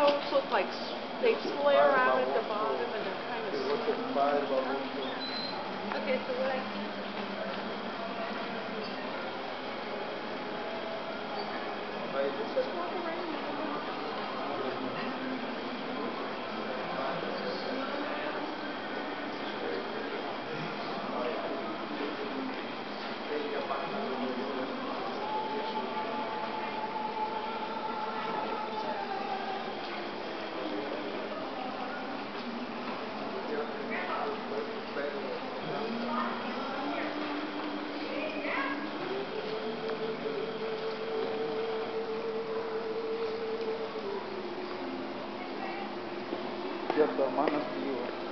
coats look like they flare out at the bottom and they're kind of smooth. Okay, so what I just walk around. Y a tu hermana, tío.